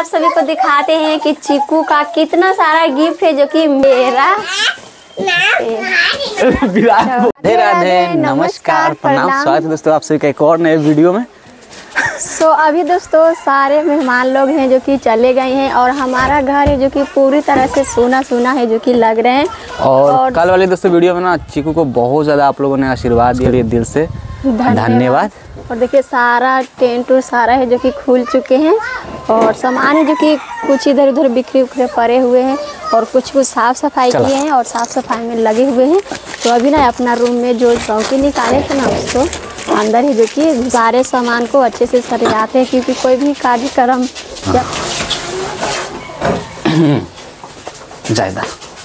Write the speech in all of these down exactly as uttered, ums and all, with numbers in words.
आप सभी को दिखाते हैं कि चीकू का कितना सारा गिफ्ट है जो कि मेरा। राधे राधे, नमस्कार, प्रणाम, स्वागत है दोस्तों आप सभी का एक और नए वीडियो में। सो so, अभी दोस्तों सारे मेहमान लोग हैं जो कि चले गए हैं और हमारा घर है जो कि पूरी तरह से सूना सूना है जो कि लग रहे हैं। और, और कल वाले दोस्तों वीडियो में ना चीकू को बहुत ज़्यादा आप लोगों ने आशीर्वाद दिया, दिल से धन्यवाद। और देखिए सारा टेंट सारा है जो कि खुल चुके हैं और सामान है जो कि कुछ इधर उधर बिखरे उखरे पड़े हुए हैं और कुछ कुछ साफ़ सफाई किए हैं और साफ़ सफाई में लगे हुए हैं। तो अभी ना अपना रूम में जो चौकी निकाले थे ना उसको अंदर ही जो कि सारे सामान को अच्छे से सरियाते हैं क्योंकि कोई भी कार्यक्रम या ज़्यादा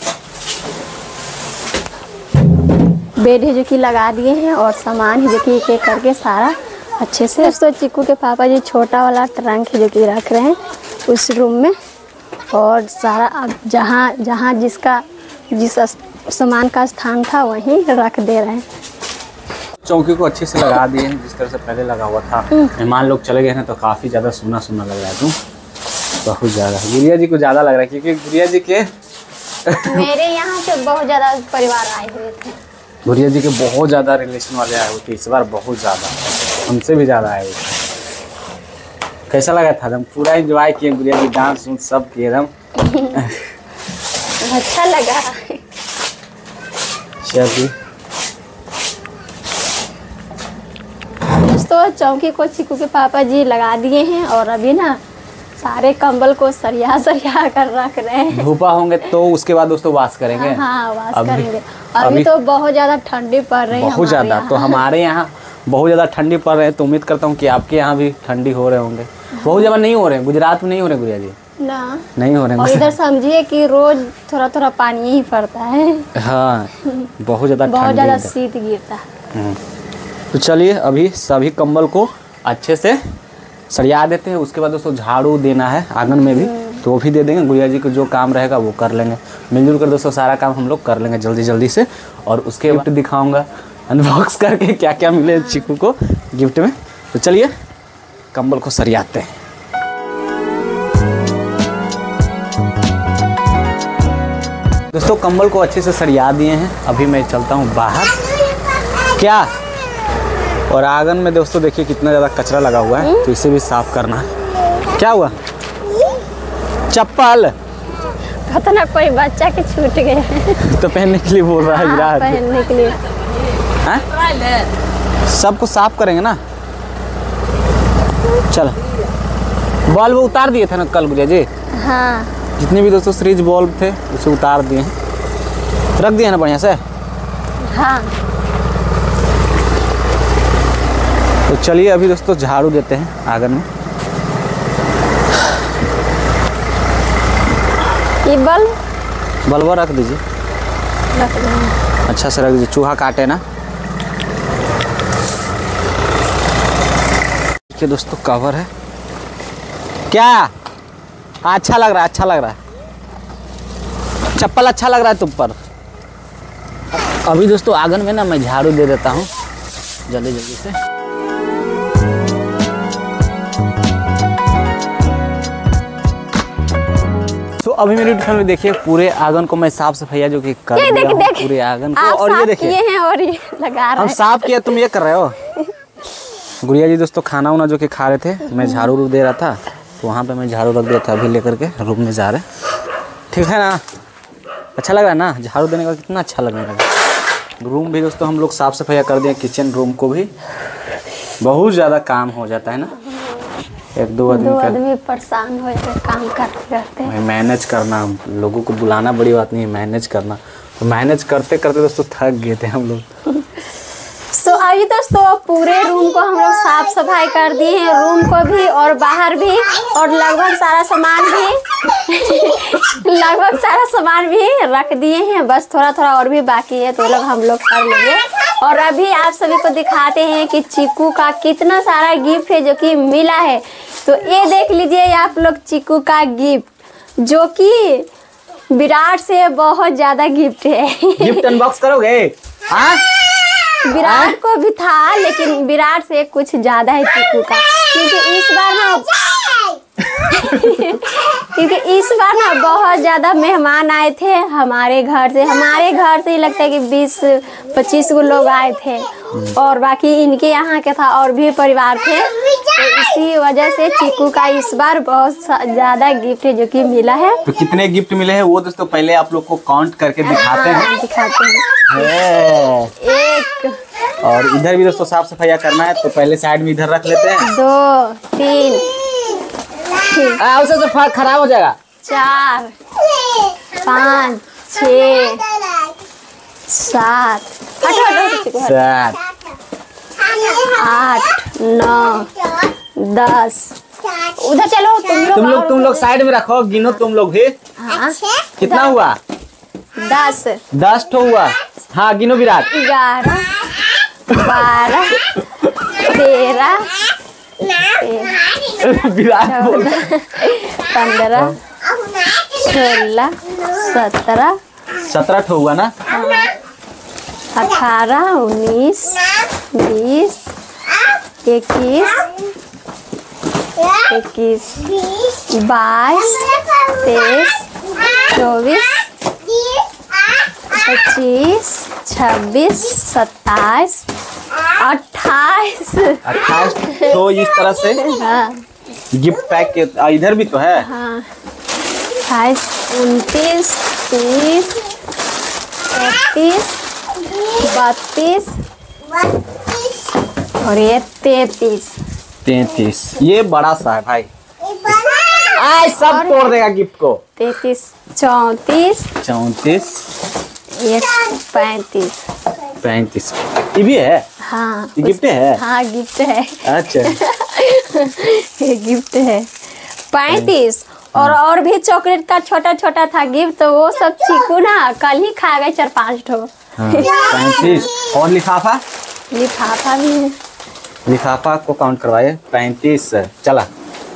बेड है जो कि लगा दिए हैं और सामान है जो कि एक एक करके सारा अच्छे से। दोस्तों चीकू के पापा जी छोटा वाला ट्रंक है जो कि रख रहे हैं उस रूम में और सारा अब जहाँ जहाँ जिसका जिस सामान का स्थान था वहीं रख दे रहे हैं। चौकी को अच्छे से लगा दिए हैं जिस तरह से पहले लगा हुआ था। मेहमान लोग चले गए हैं तो काफ़ी ज़्यादा सुना सुना लग रहा है। तुम बहुत ज़्यादा गुड़िया जी को ज़्यादा लग रहा है क्योंकि गुड़िया जी के मेरे यहाँ से बहुत ज़्यादा परिवार आए हुए थे। गुड़िया जी के बहुत ज़्यादा रिलेशन वाले आए हुए थे इस बार, बहुत ज़्यादा, हमसे भी ज़्यादा आए हुए थे। कैसा लगा था? हम पूरा एंजॉय किए, गुड़िया जी डांस उन्स सब किए हम। अच्छा लगा। चलिए दोस्तों चौकी को चीकू के पापा जी लगा दिए हैं और अभी ना सारे कंबल को सरिया सरिया कर रख रहे हैं। धूपा होंगे तो उसके बाद दोस्तों वाश करेंगे। हाँ वाश अभी, करेंगे। अभी, अभी तो बहुत ज़्यादा ठंडी पड़ रही है, बहुत ज़्यादा। तो हमारे यहाँ बहुत ज़्यादा ठंडी पड़ रही है तो उम्मीद करता हूँ कि आपके यहाँ भी ठंडी हो रहे होंगे। बहुत ज़्यादा नहीं हो रहे, गुजरात में नहीं हो रहे गुड़िया जी ना, नहीं हो रहे। और इधर समझिए कि रोज थोड़ा थोड़ा पानी ही पड़ता है। हाँ बहुत ज़्यादा बहुत ज़्यादा शीत गिरता है। तो चलिए अभी सभी कंबल को अच्छे से सरिया देते हैं। उसके बाद दोस्तों झाड़ू देना है आंगन में भी तो वो भी दे देंगे। गुड़िया जी को जो काम रहेगा वो कर लेंगे, मिलजुल कर दोस्तों सारा काम हम लोग कर लेंगे जल्दी जल्दी से। और उसके गिफ्ट दिखाऊंगा अनबॉक्स करके क्या क्या मिले चीकू को गिफ्ट में। तो चलिए कंबल को सरियाते हैं। दोस्तों कंबल को अच्छे से सरिया दिए हैं, अभी मैं चलता हूँ बाहर। क्या और आंगन में दोस्तों देखिए कितना ज़्यादा कचरा लगा हुआ है तो इसे भी साफ करना है। क्या हुआ? चप्पल पता ना कोई बच्चा के छूट गए तो पहनने के लिए बोल रहा है। हाँ, पहनने के लिए सबको साफ करेंगे ना। चल बल्ब उतार दिए थे ना कल गुड़िया जी। हाँ जितने भी दोस्तों सीरीज बल्ब थे उसे उतार दिए हैं, रख दिए ना बढ़िया से। हाँ तो चलिए अभी दोस्तों झाड़ू देते हैं आंगन में। ये बल्ब बल्ब रख दीजिए, रख देंगे अच्छा से रख दीजिए, चूहा काटे ना। देखिए दोस्तों कवर है। क्या अच्छा लग रहा है? अच्छा लग रहा है, चप्पल अच्छा लग रहा है तुम पर। अभी दोस्तों आंगन में ना मैं झाड़ू दे देता हूँ जल्दी जल्दी से। तो अभी मेरी फैमिली देखिए पूरे आंगन को मैं साफ सफाई जो कि कर दिया हूं पूरे आंगन को। और ये देखिए हैं और ये लगा रहे हम साफ किया, तुम ये कर रहे हो। गुड़िया जी दोस्तों खाना वाना जो कि खा रहे थे, मैं झाड़ू रू दे रहा था तो वहाँ पे मैं झाड़ू रख दिया था। अभी लेकर के रूम में जा रहे, ठीक है ना? अच्छा लग रहा है ना झाड़ू देने का? कितना अच्छा लगने लगा। रूम भी दोस्तों हम लोग साफ़ सफाई कर दिया, किचन रूम को भी। बहुत ज़्यादा काम हो जाता है ना, एक दो आदमी दो आदमी परेशान हो जाते काम करते करते। मैनेज करना, लोगों को बुलाना बड़ी बात नहीं है, मैनेज करना। तो मैनेज करते करते दोस्तों थक गए थे हम लोग। सो so, अभी दोस्तों पूरे रूम को हम लोग साफ सफाई कर दिए हैं, रूम को भी और बाहर भी, और लगभग सारा सामान भी लगभग सारा सामान भी रख दिए हैं। बस थोड़ा थोड़ा और भी बाकी है तो लोग हम लोग कर लेंगे। और अभी आप सभी को दिखाते हैं कि चीकू का कितना सारा गिफ्ट है जो कि मिला है। तो ये देख लीजिए आप लोग चीकू का गिफ्ट जो कि विराट से बहुत ज़्यादा गिफ्ट है। गिफ्ट अनबॉक्स करोगे? हाँ विराट को भी था लेकिन विराट से कुछ ज्यादा है चीकू का, क्योंकि इस बार ना क्योंकि इस बार ना बहुत ज़्यादा मेहमान आए थे हमारे घर से हमारे घर से ही लगता है कि बीस पच्चीस गो लोग आए थे और बाकी इनके यहाँ के था और भी परिवार थे। तो इसी वजह से चीकू का इस बार बहुत ज़्यादा गिफ्ट जो कि मिला है। तो कितने गिफ्ट मिले हैं वो दोस्तों पहले आप लोग को काउंट करके दिखाते हैं। दिखाते हैं। एक और इधर भी दोस्तों साफ सफाई करना है तो पहले साइड में इधर रख लेते हैं। दो तीन उसे तो खराब हो जाएगा। चार पाँच छः सात सात आठ नौ दस। उधर चलो तुम लोग तुम लोग तुम लोग साइड में रखो गिनो तुम लोग भी। हाँ कितना हुआ? दस दस ठो हुआ। हाँ गिनो विराट। ग्यारह बारह तेरह विराट बोल। पंद्रह सोलह सत्रह सत्रह ठो हुआ ना। अठारह उन्नीस बीस इक्कीस इक्कीस बाईस तेईस चौबीस पच्चीस छब्बीस सत्ताईस अट्ठाईस अट्ठाईस तो इस तरह से हाँ गिफ्ट पैक के इधर भी तो है। हाँ अट्ठाईस उनतीस तीस इकतीस बत्तीस और ये तैतीस। तैतीस ये बड़ा सा है भाई। आज सब तोड़ देगा गिफ्ट को। तैतीस चौंतीस चौंतीस ये पैंतीस पैंतीस ये भी है। हाँ ये गिफ्ट है। हाँ गिफ्ट है। अच्छा ये गिफ्ट है पैंतीस। और और भी चॉकलेट का छोटा छोटा था गिफ्ट तो वो सब चीकू ना कल ही खा गए चार पांच ठो। पैंतीस और लिफाफा लिफाफा भी है। लिफाफा को काउंट करवाइए। पैंतीस चला।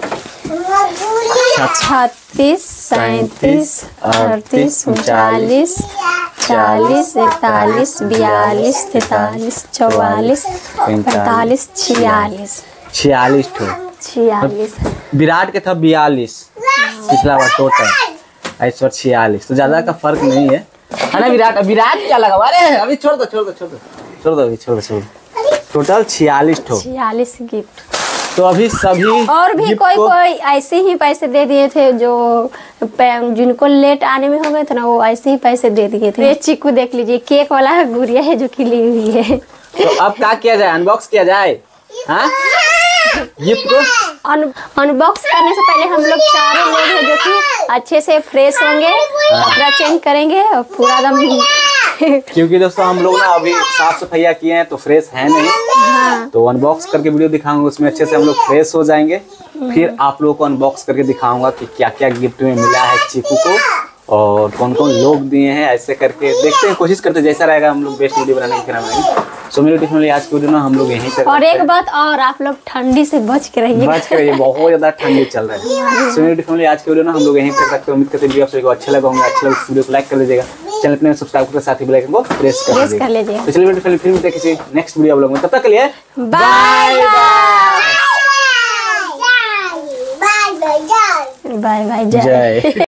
छत्तीस सैंतीस अड़तीस उनचालीस चालीस इकतालीस बयालीस तैतालीस चौवालीस पैंतालीस छियालीस छियालीस ठो। छियालीस विराट के था बयालीस पिछला बार टोटल। इस बार छियालीस तो ज्यादा का फर्क नहीं है है ना। विराट विराट क्या लगा? अरे अभी छोड़ दो छोड़ दो छोड़ दो छोड़ दो अभी छोड़ दो छोड़ दो। टोटल छियालीस ठो। छियालीस गिफ्ट। तो अभी सभी और भी कोई कोई ऐसे ही पैसे दे दिए थे जो जिनको लेट आने में हो गए थे ना वो ऐसे ही पैसे दे दिए थे। ये चीकू देख लीजिए केक वाला गुड़िया है जो कि ली हुई है। तो अब क्या किया जाए? अनबॉक्स किया जाए। हाँ गिफ्ट को अनबॉक्स करने से पहले हम लोग चारों लोग हैं जो कि अच्छे से फ्रेश होंगे कपड़ा चेंज करेंगे और पूरा दम क्योंकि दोस्तों हम लोग ना अभी साफ सफाई किए हैं तो फ्रेश है नहीं। हाँ। तो अनबॉक्स करके वीडियो दिखाऊंगा उसमें अच्छे से हम लोग फ्रेश हो जाएंगे। फिर आप लोगों को अनबॉक्स करके दिखाऊंगा कि क्या क्या गिफ्ट में मिला है चीकू को और कौन कौन लोग दिए हैं। ऐसे करके देखते हैं कोशिश करते हैं जैसा रहेगा हम लोग बेस्ट वीडियो बनाने की फिर बनाएंगे। सो मेरी टिफिन आज की वीडियो ना हम लोग यहीं से और एक बात और आप लोग ठंडी से बच के रहिए। बच के रहिए बहुत ज्यादा ठंडी चल रहा है। सो मेरी टिफिन आज की वीडियो ना हम लोग यहीं तक रखते हैं। उम्मीद करते हैं वीडियो आप सभी को अच्छा लगा होगा। अच्छा लगा इस वीडियो को लाइक कर लीजिएगा। चैनल पे सब्सक्राइब करके साथ ही बेल आइकन को प्रेस कर लीजिएगा। तो चलिए फिर फिर मिलते हैं किसी नेक्स्ट वीडियो आप लोगों में। तब तक के लिए बाय बाय बाय बाय जय।